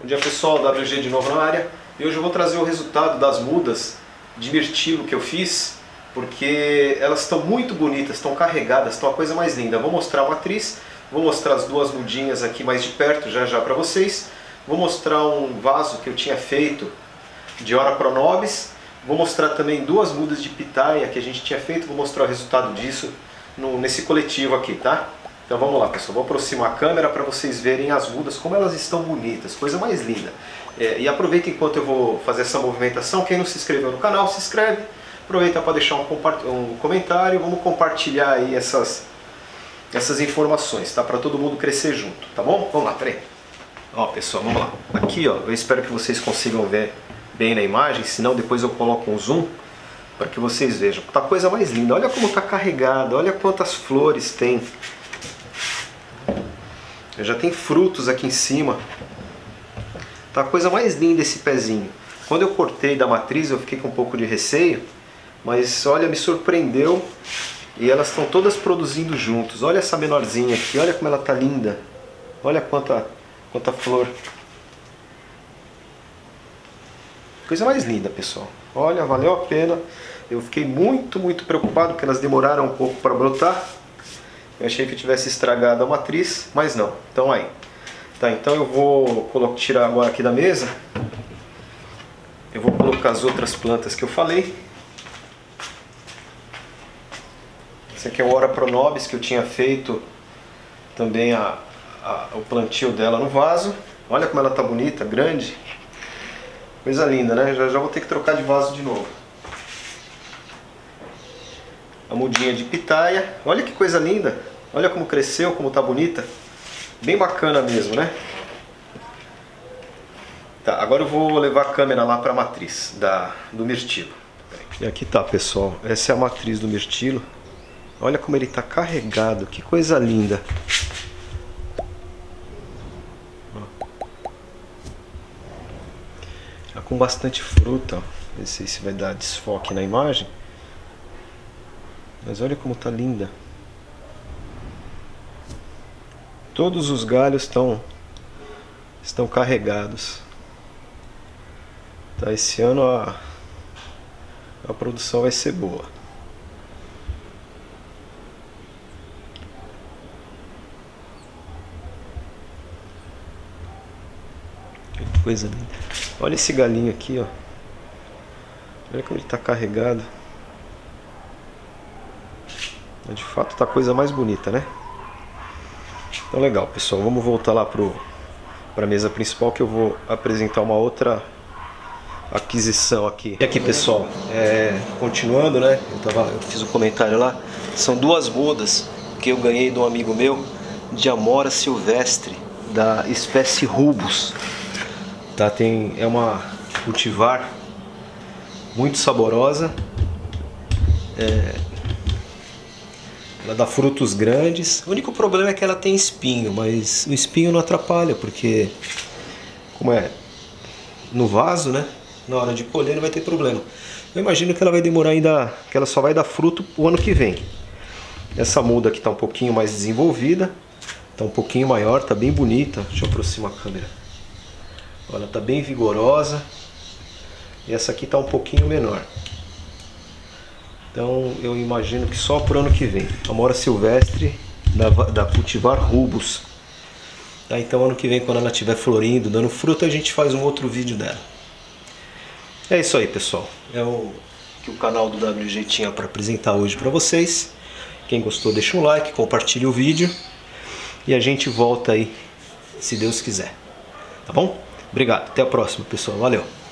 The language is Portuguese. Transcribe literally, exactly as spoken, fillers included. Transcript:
Bom dia pessoal, W G de novo na área. E hoje eu vou trazer o resultado das mudas de mirtilo que eu fiz, porque elas estão muito bonitas, estão carregadas, estão a coisa mais linda. Vou mostrar a matriz, vou mostrar as duas mudinhas aqui mais de perto já já para vocês. Vou mostrar um vaso que eu tinha feito de Ora Pro Nobis. Vou mostrar também duas mudas de pitaia que a gente tinha feito, vou mostrar o resultado disso no, nesse coletivo aqui, tá? Então vamos lá pessoal, vou aproximar a câmera para vocês verem as mudas, como elas estão bonitas, coisa mais linda. É, e aproveita enquanto eu vou fazer essa movimentação, quem não se inscreveu no canal, se inscreve. Aproveita para deixar um, um comentário, vamos compartilhar aí essas, essas informações, tá? Para todo mundo crescer junto, tá bom? Vamos lá, peraí. Ó pessoal, vamos lá. Aqui ó, eu espero que vocês consigam ver bem na imagem, senão depois eu coloco um zoom para que vocês vejam. Tá a coisa mais linda, olha como tá carregada, olha quantas flores tem. Já tem frutos aqui em cima. Tá a coisa mais linda esse pezinho. Quando eu cortei da matriz eu fiquei com um pouco de receio, mas olha, me surpreendeu. E elas estão todas produzindo juntos. Olha essa menorzinha aqui, olha como ela tá linda. Olha quanta, quanta flor. Coisa mais linda, pessoal. Olha, valeu a pena. Eu fiquei muito, muito preocupado porque elas demoraram um pouco para brotar. Eu achei que eu tivesse estragado a matriz, mas não. Então aí. Tá, então eu vou colocar, tirar agora aqui da mesa. Eu vou colocar as outras plantas que eu falei. Esse aqui é o Ora Pro Nobis que eu tinha feito também a, a, o plantio dela no vaso. Olha como ela tá bonita, grande. Coisa linda, né? Já, já vou ter que trocar de vaso de novo. A mudinha de pitaia. Olha que coisa linda. Olha como cresceu, como tá bonita. Bem bacana mesmo, né? Tá, agora eu vou levar a câmera lá para a matriz da, do mirtilo. E aqui tá, pessoal. Essa é a matriz do mirtilo. Olha como ele tá carregado. Que coisa linda. Tá com bastante fruta. Não sei se vai dar desfoque na imagem. Mas olha como tá linda. Todos os galhos estão estão carregados. Tá, esse ano a, a produção vai ser boa. Que coisa linda. Olha esse galinho aqui, ó. Olha como ele está carregado. De fato tá a coisa mais bonita, né? Então legal, pessoal, vamos voltar lá para a mesa principal que eu vou apresentar uma outra aquisição aqui. E aqui, pessoal, é, continuando, né? Eu, tava, eu fiz um comentário lá. São duas mudas que eu ganhei de um amigo meu de Amora silvestre da espécie Rubus. Tá, tem, é uma cultivar muito saborosa. É, Ela dá frutos grandes. O único problema é que ela tem espinho, mas o espinho não atrapalha, porque como é no vaso, né? Na hora de colher não vai ter problema. Eu imagino que ela vai demorar ainda, que ela só vai dar fruto o ano que vem. Essa muda aqui está um pouquinho mais desenvolvida, está um pouquinho maior, está bem bonita. Deixa eu aproximar a câmera. Olha, está bem vigorosa. E essa aqui está um pouquinho menor. Então eu imagino que só por ano que vem. Amora silvestre da, da cultivar Rubus. Tá, então ano que vem, quando ela estiver florindo, dando fruto, a gente faz um outro vídeo dela. É isso aí, pessoal. É o que o canal do W G tinha para apresentar hoje para vocês. Quem gostou, deixa um like, compartilhe o vídeo. E a gente volta aí, se Deus quiser. Tá bom? Obrigado. Até a próxima, pessoal. Valeu.